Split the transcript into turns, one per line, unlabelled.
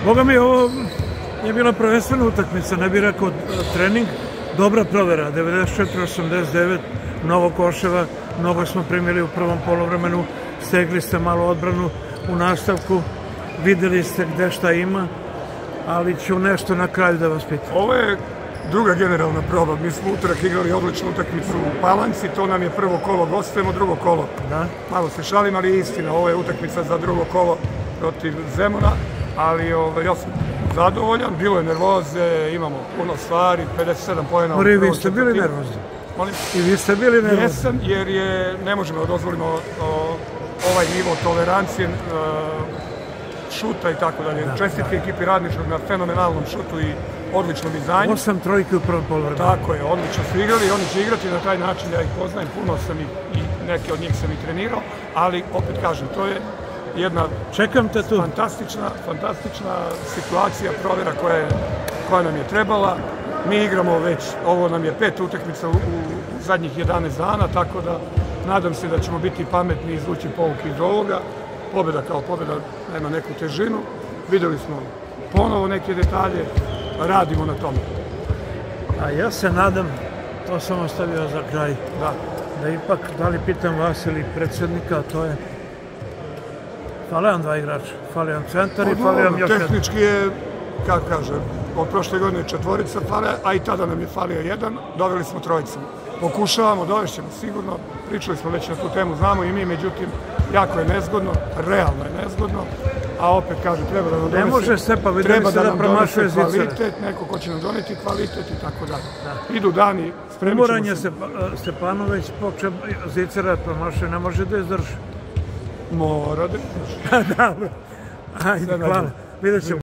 Boga mi, ovo je bila prvenstvena utakmica, ne bih rekao trening, dobra provera, 94-89, mnogo koševa, mnogo smo primili u prvom polovremenu, stegli ste malo odbranu u nastavku, videli ste gde šta ima, ali ću nešto na kraju da vas pitam.
Ovo je druga generalna proba. Mi smo utorak igrali odličnu utakmicu u Palanci, to nam je prvo kolo, gostujemo drugo kolo. Malo se šalim, ali istina, ovo je utakmica za drugo kolo protiv Zemuna, ali ja sam zadovoljan, bilo je nervoze, imamo puno stvari, 57 poena u prvom četvrtini.
Vi ste bili nervozni? I vi ste bili nervozni?
Jesam, jer ne možemo da dozvolimo ovaj nivo tolerancije, šuta i tako dalje. Čestitke ekipi Radničkog na fenomenalnom šutu i odličnom dizajnu.
8 trojke u prvom polovremenu.
Tako je, odlično su igrali, oni će igrati na taj način, ja ih poznajem, puno sam i neke od njih sam i trenirao, ali opet kažem, to je jedna fantastična situacija, provera koja nam je trebala. Mi igramo već, ovo nam je 5. utakmica u zadnjih 11 dana, tako da nadam se da ćemo biti pametni i izvući pouke iz ovoga. Pobjeda kao pobjeda nema neku težinu. Videli smo ponovo neke detalje, radimo na tome.
A ja se nadam, to sam ostavio za kraj, da ipak, da li pitam vas ili predsjednika, to je fale vam 2 igrača, fale vam centar i fale vam još jedan.
Tehnički je, kako kažem, od prošle godine 4 fale, a i tada nam je falio 1, doveli smo 3. Pokušavamo, dovešćemo sigurno, pričali smo već na tu temu, znamo i mi, međutim, jako je nezgodno, realno je nezgodno, a opet kažem, treba da nam donese...
Ne može Stepa, vidjeli ste da promašuje Zicera.
Kvalitet, neko ko će nam doneti kvalitet i tako dalje. Idu dani, spremit ćemo se.
Umoranje Stepanović, Zicera promašuje, ne može da izdrži.
Mora da izdrži.
Dobro, ajde, hvala. Vidjet ćemo.